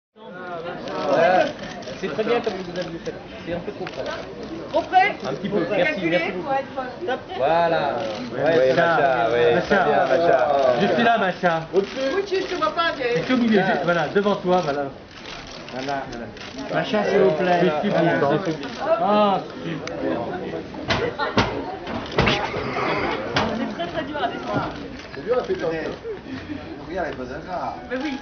C'est très bien comme vous avez fait. C'est un peu trop près. Trop près? Un petit peu. Merci, merci beaucoup. Voilà. Ouais, Macha. Je suis là, Macha. Oui, tu ne vois pas. C'est au milieu, juste, voilà, devant toi, voilà. Voilà. Macha, s'il vous plaît. C'est sublime. Ah, super. C'est très très dur à descendre. C'est dur à faire ça. Regarde les beaux hasards. Mais oui.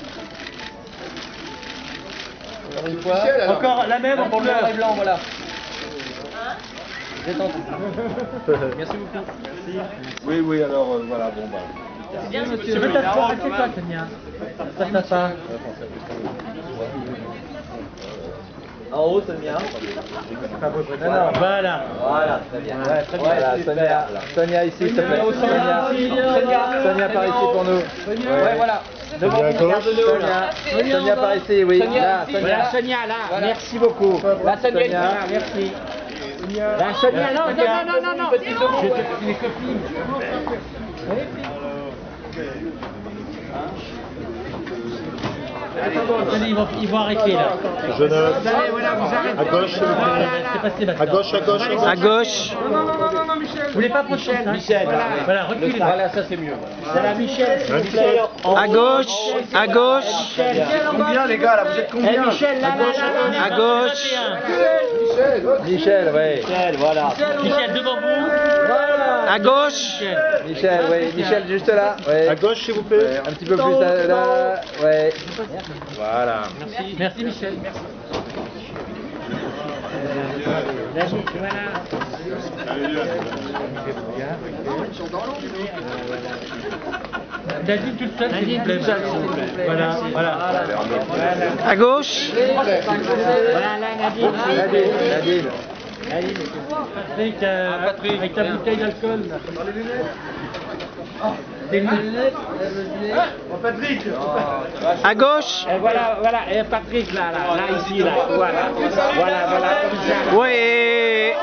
Une fois. Encore la même Pour le noir et couleur. blanc, voilà. Détente. Merci beaucoup. Oui, alors voilà, bon bah. C'est bien, Je monsieur. veux t'asseoir, assieds-toi, Sonia. Ça pas. En haut, Sonia. Non, voilà. Voilà, très bien. Ouais, très bien. Voilà, Sonia ici, s'il te plaît. Sonia par ici pour nous. Ouais, voilà. Devant vous, regarde-nous, là. Sonia par ici, oui. Sonia, Là, ici, Sonia. là. Sonia, là. Voilà. Merci beaucoup. La Sonia, ici. Sonia, merci. La Sonia, non. Petite seconde. Les copines. Allez, ils vont arrêter là. Jeune homme. À gauche, s'il vous plaît. C'est passé maintenant. À gauche. À gauche. Vous voulez pas prendre ça? Michel. Voilà, reculez. Voilà, ça c'est mieux. C'est la Michel, s'il vous plaît. À gauche. Combien les gars là, vous êtes combien? Michel, là. À gauche. Michel, oui. Michel, voilà. Michel, devant vous. À gauche. Michel, oui. Michel, juste là. Oui. À gauche, s'il vous plaît. Un petit peu plus là. Oui. Voilà. Merci Michel. Nadine toute seule, s'il vous plaît. Voilà. À gauche. Voilà, Nadine. Patrick, avec ta bouteille d'alcool. Des lunettes. À gauche. Voilà, et Patrick là, ici, là, voilà, comme ça. Oui.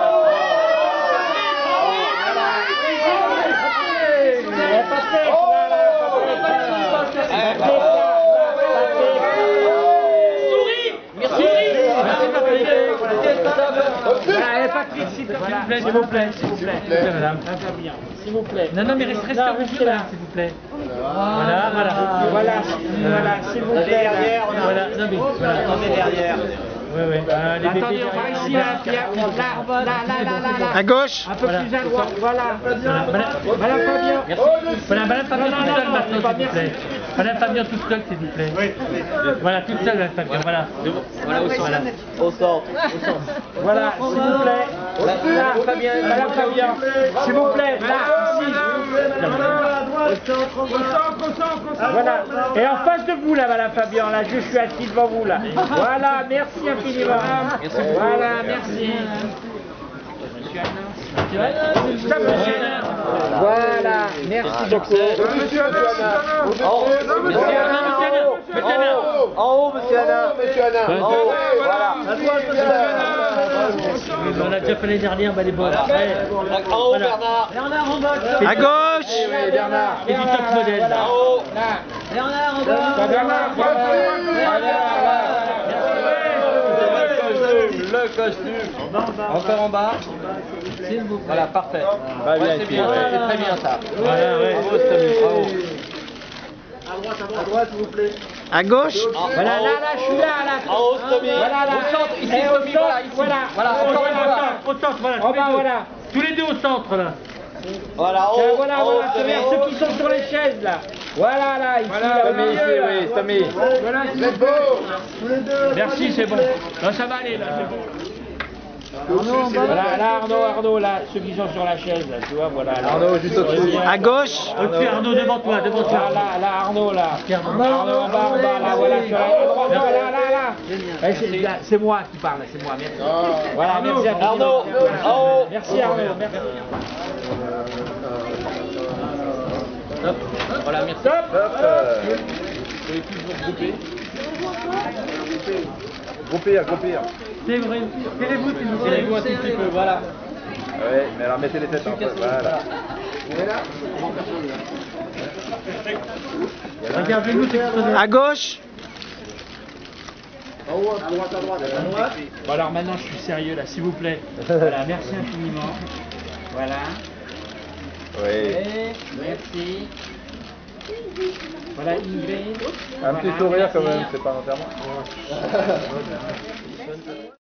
Patrick, S'il vous plaît. Madame. s'il vous plaît. Non, mais restez là, s'il vous plaît. Voilà, S'il vous plaît. Voilà, non mais voilà. Attendez derrière. Oui. Les Attendez, bébés on va derrière. ici, là. À gauche. Un peu plus à droite, voilà. Madame Fabien. Voilà, Madame Fabien toute seule maintenant, s'il vous plaît. Madame Fabien toute seule, s'il vous plaît. Voilà, toute seule, Madame Fabien, voilà. Voilà, au centre. Voilà, s'il vous plaît. Là, Fabien, Madame Fabien. S'il vous plaît, là, ici. Voilà. Et en face de vous, là, Madame Fabien, là, je suis assis devant vous, là. Voilà, merci infiniment. Voilà, merci. Stop, monsieur. Voilà, merci beaucoup. En haut, monsieur Alain. En haut. Voilà. On a déjà fait l'année dernière, bah les bonnes. En haut, Bernard. À gauche. C'est du top modèle. Voilà. Le costume. Encore en bas. Voilà, parfait. Va bien C'est ici, bien, ouais. c'est très bien ça. Voilà, ouais. Bravo, Samy, bravo. À gauche. Voilà, là, je suis là. En haut, Samy. Voilà, là. Au centre, ici, Et au Samy, centre, voilà, ici. voilà. Voilà, encore une fois. Au centre, voilà. En bas, voilà. Tous les deux au centre, là. Voilà, en Tiens, haut, voilà, en haut, c'est bien, ceux qui sont sur les chaises, là. Voilà, là, ici, là, au Tommy ici, milieu, là. oui, Tommy. Voilà, s'il vous plaît. Merci, c'est bon. Là, ça va aller, là, c'est bon. Voilà, là, Arnaud, là, ceux qui sont sur la chaise, là, tu vois, voilà. Là. Arnaud, juste au-dessus. À gauche. Au-dessus, Arnaud, devant toi. Là, Arnaud, là. Arnaud. Arnaud, en bas, là, voilà, sur la droite, là. Eh, c'est moi qui parle, c'est moi, merci. Voilà, merci à Arnaud, en haut. Merci, Arnaud, merci. Hop. Voilà, merci. Stop. Vous pouvez plus vous regrouper. Groupir. C'est vrai. Serrez-vous, s'il vous plaît. Serrez-vous un tout petit peu, voilà. Oui, mais alors mettez les têtes en face. Voilà. Regardez-nous, c'est À gauche. En haut, à droite, à droite. À droite. Bon alors maintenant je suis sérieux là, s'il vous plaît. Voilà, merci infiniment. Voilà. Oui. Merci. Voilà Ingrid. Un petit Voilà, sourire quand merci. même, c'est pas un enterrement.